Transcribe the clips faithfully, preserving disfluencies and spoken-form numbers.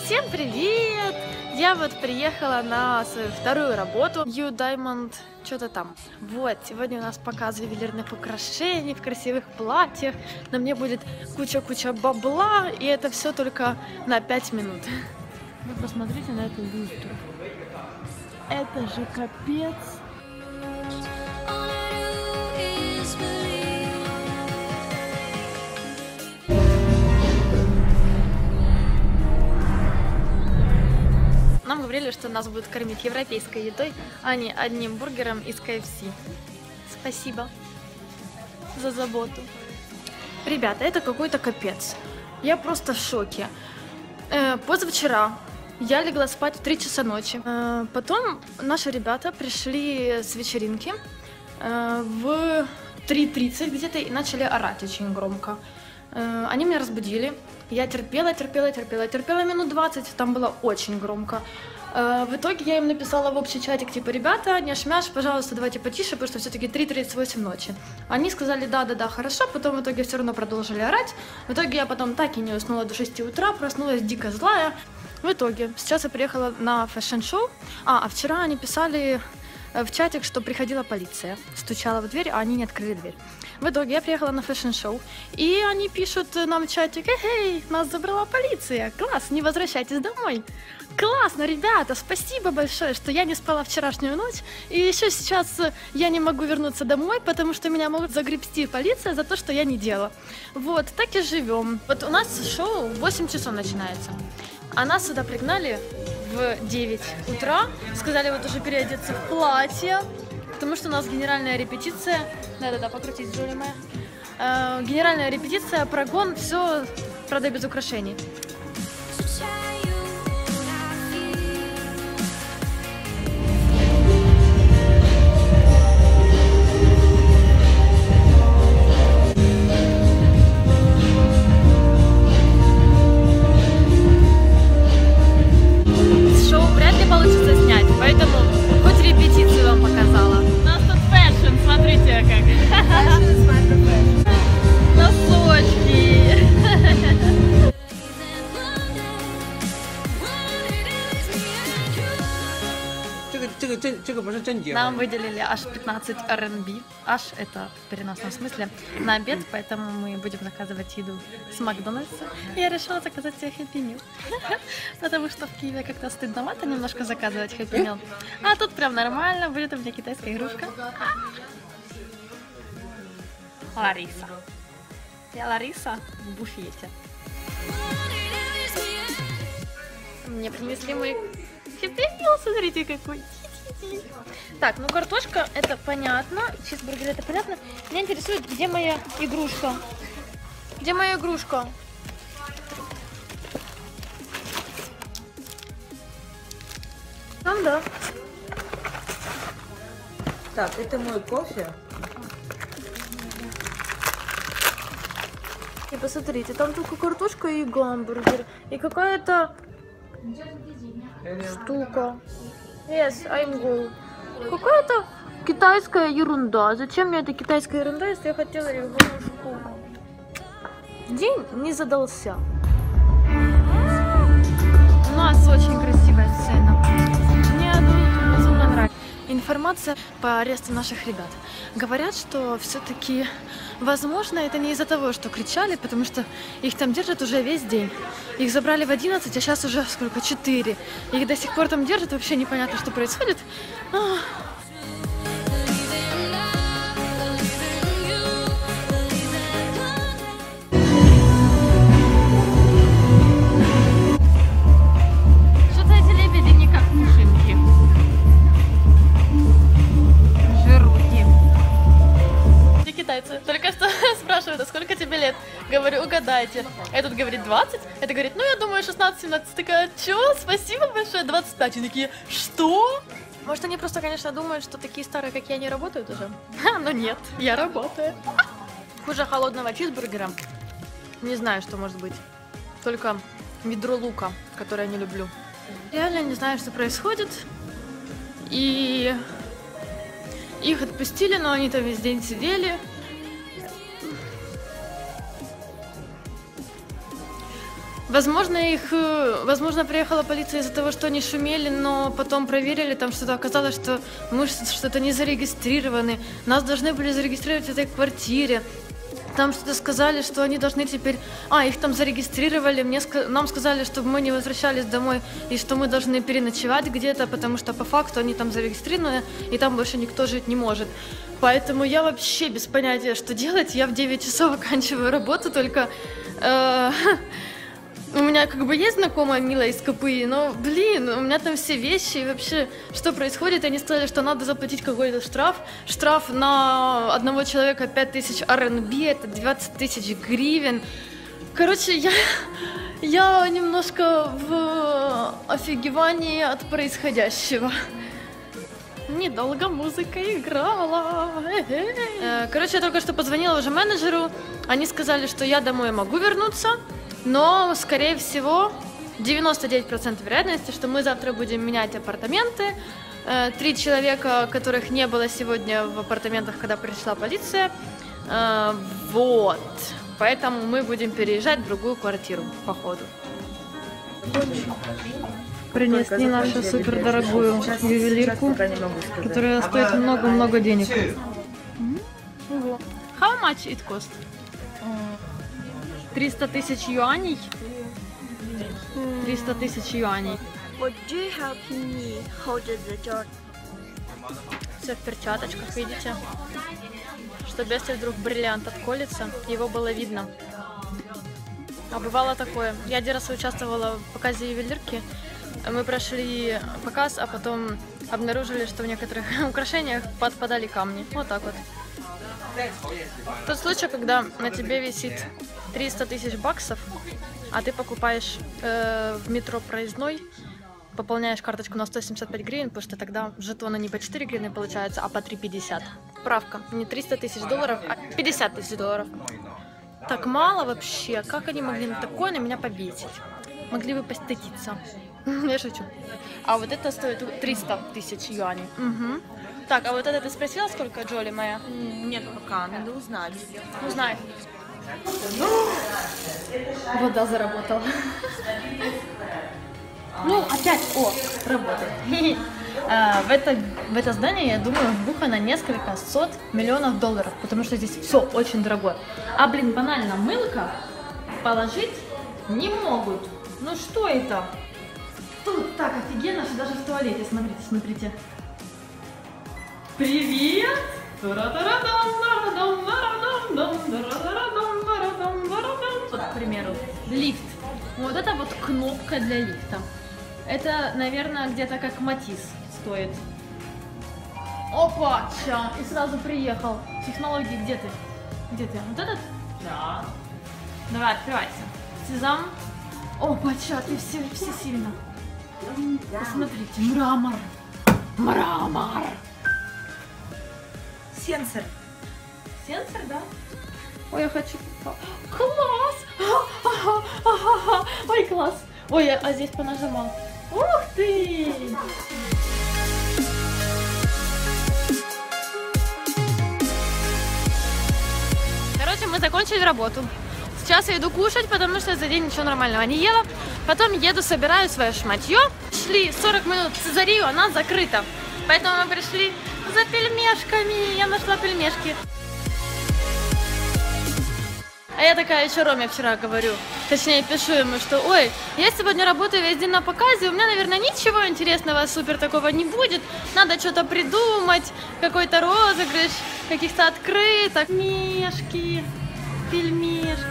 Всем привет! Я вот приехала на свою вторую работу You Diamond, что-то там. Вот, сегодня у нас показ ювелирных украшений в красивых платьях. На мне будет куча-куча бабла, и это все только на пять минут. Вы посмотрите на эту люстру. Это же капец! Нам говорили, что нас будут кормить европейской едой, а не одним бургером из ка эф си. Спасибо за заботу. Ребята, это какой-то капец. Я просто в шоке. Э, позавчера я легла спать в три часа ночи. Э, потом наши ребята пришли с вечеринки э, в три тридцать где-то и начали орать очень громко. Э, они меня разбудили. Я терпела, терпела, терпела, терпела минут двадцать, там было очень громко. Э, в итоге я им написала в общий чатик, типа, ребята, не шмяш, пожалуйста, давайте потише, потому что все-таки три тридцать восемь ночи. Они сказали, да-да-да, хорошо, потом в итоге все равно продолжили орать. В итоге я потом так и не уснула до шести утра, проснулась дико злая. В итоге, сейчас я приехала на фэшн-шоу, а, а вчера они писали в чатик, что приходила полиция, стучала в дверь, а они не открыли дверь. В итоге я приехала на фэшн-шоу, и они пишут нам в чатик: «Эй, нас забрала полиция, класс, не возвращайтесь домой». Классно, ребята, спасибо большое, что я не спала вчерашнюю ночь, и еще сейчас я не могу вернуться домой, потому что меня могут загребсти полиция за то, что я не делала. Вот, так и живем. Вот у нас шоу в восемь часов начинается, а нас сюда пригнали в девять утра, сказали вот уже переодеться в платье, потому что у нас генеральная репетиция. Да-да-да, покрутись, Джули моя. Э, генеральная репетиция, прогон, все, правда, без украшений. Шоу вряд ли получится снять, поэтому хоть репетицию вам показала. У нас тут фэшн, смотрите как. Носочки. Нам выделили аж пятнадцать эр эн би, аж это в переносном смысле, на обед, поэтому мы будем заказывать еду с Макдональдса. Я решила заказать себе Happy Meal, потому что в Киеве как-то стыдновато немножко заказывать Happy Meal. А тут прям нормально, будет у меня китайская игрушка. Лариса. Я Лариса в буфете. Мне принесли мой Happy Meal, смотрите какой. Так, ну картошка, это понятно, чизбургер, это понятно. Меня интересует, где моя игрушка. Где моя игрушка? Там, да. Так, это мой кофе. И посмотрите, там только картошка и гамбургер. И какая-то штука. Yes, I'm go. Какая-то китайская ерунда. Зачем мне эта китайская ерунда, если я хотела игрушку? День не задался. У нас очень красивая сцена. Мне безумно нравится. Информация по аресту наших ребят. Говорят, что все-таки, возможно, это не из-за того, что кричали, потому что их там держат уже весь день. Их забрали в одиннадцать, а сейчас уже сколько? четыре. Их до сих пор там держат, вообще непонятно, что происходит. Что-то эти лебеди не как пушинки. Китайцы. Только что спрашивают, а сколько тебе лет? Говорю, угадайте. Этот говорит двадцать, это говорит, ну я думаю шестнадцать-семнадцать. Такая, чё? Спасибо большое, двадцать пять. И такие, что? Может они просто, конечно, думают, что такие старые, как я, не работают уже? Ха, но нет, я работаю. Хуже холодного чизбургера не знаю, что может быть. Только ведро лука, которое я не люблю. Реально не знаю, что происходит. И их отпустили, но они там весь день сидели. Возможно, их, возможно, приехала полиция из-за того, что они шумели, но потом проверили, там что-то оказалось, что мы что-то не зарегистрированы. Нас должны были зарегистрировать в этой квартире. Там что-то сказали, что они должны теперь... А, их там зарегистрировали, мне ска... нам сказали, чтобы мы не возвращались домой, и что мы должны переночевать где-то, потому что по факту они там зарегистрированы, и там больше никто жить не может. Поэтому я вообще без понятия, что делать. Я в девять часов оканчиваю работу, только... Э... У меня как бы есть знакомая Мила из КПИ, но, блин, у меня там все вещи, и вообще, что происходит, они сказали, что надо заплатить какой-то штраф. Штраф на одного человека пять тысяч эр эн би, это двадцать тысяч гривен. Короче, я, я немножко в офигевании от происходящего. Недолго музыка играла. Короче, я только что позвонила уже менеджеру, они сказали, что я домой могу вернуться. Но, скорее всего, девяносто девять процентов вероятности, что мы завтра будем менять апартаменты. Три человека, которых не было сегодня в апартаментах, когда пришла полиция. Вот. Поэтому мы будем переезжать в другую квартиру, походу. Принесли нашу супердорогую ювелирку, которая стоит много-много денег. How much it cost? триста тысяч юаней. триста тысяч юаней. Would you help me hold the door? Все в перчаточках, видите? Чтобы если вдруг бриллиант отколется, его было видно. А бывало такое. Я один раз участвовала в показе ювелирки. Мы прошли показ, а потом обнаружили, что в некоторых украшениях подпадали камни. Вот так вот. Тот случай, когда на тебе висит триста тысяч баксов, а ты покупаешь э, в метро проездной, пополняешь карточку на сто семьдесят пять гривен, потому что тогда жетоны не по четыре гривны получаются, а по три пятьдесят. Правка, не триста тысяч долларов, а пятьдесят тысяч долларов. Так мало вообще, как они могли на такое на меня побесить? Могли бы постыдиться. Я шучу. А вот это стоит триста тысяч юаней. Угу. Так, а вот это ты спросила, сколько, Джоли моя? Нет, пока, надо узнать. Узнай. Вода заработала. Ну, опять, о, работает. А, в, это, в это здание, я думаю, вбухано несколько сот миллионов долларов, потому что здесь все очень дорогое. А, блин, банально, мылка положить не могут. Ну что это? Тут так офигенно, что даже в туалете, смотрите, смотрите. Привет! Вот, к примеру, лифт. Вот это вот кнопка для лифта. Это, наверное, где-то как Матис стоит. Опа, ча, и сразу приехал. Технологии, где ты? Где ты? Вот этот? Да. Давай, открывайся. Сезам. Опа, ча, ты все, все сильно. Посмотрите, мрамор. Мрамор. Сенсор. Сенсор, да? Ой, я хочу... Класс! Ой, класс! Ой, а здесь понажимал. Ух ты! Короче, мы закончили работу. Сейчас я иду кушать, потому что за день ничего нормального не ела. Потом еду, собираю свое шматье. Шли сорок минут в Цезарию, она закрыта. Поэтому мы пришли за пельмешками. Я нашла пельмешки. А я такая еще Роме вчера говорю, точнее пишу ему, что ой, я сегодня работаю весь день на показе, у меня, наверное, ничего интересного супер такого не будет. Надо что-то придумать, какой-то розыгрыш, каких-то открыток. Пельмешки, пельмешки.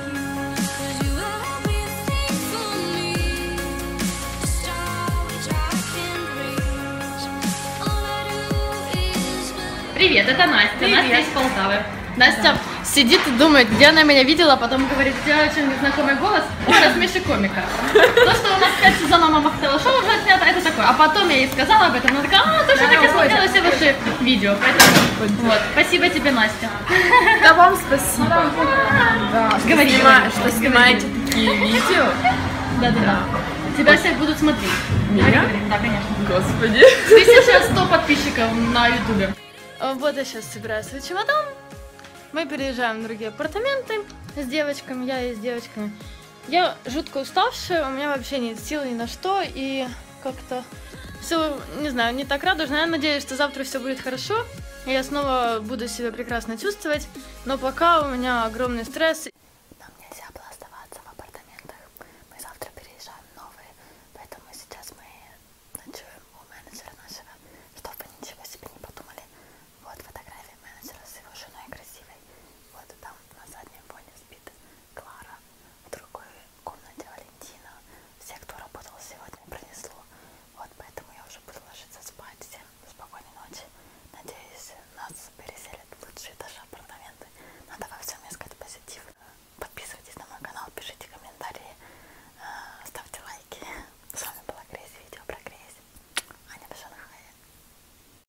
Привет, это Настя. Привет. Настя из Полтавы. Настя да. Сидит и думает, где она меня видела, потом говорит, у тебя очень незнакомый голос. О, рассмеши комика. То, что у нас пять сезонов Мамахтела шоу уже отснято, это такое. А потом я ей сказала об этом, она такая, а, точно так я смотрела все ваши видео. Поэтому, вот, спасибо тебе, Настя. Да вам спасибо. Да, говори, снимаю, что снимаете такие видео. Да-да-да. Тебя все будут смотреть. Меня? Да, конечно. Господи. Ты сейчас сто подписчиков на ютубе. Вот я сейчас собираю свой чемодан. Мы переезжаем в другие апартаменты с девочками, я и с девочками. Я жутко уставшая, у меня вообще нет сил ни на что, и как-то все, не знаю, не так радужно. Я надеюсь, что завтра все будет хорошо, и я снова буду себя прекрасно чувствовать, но пока у меня огромный стресс,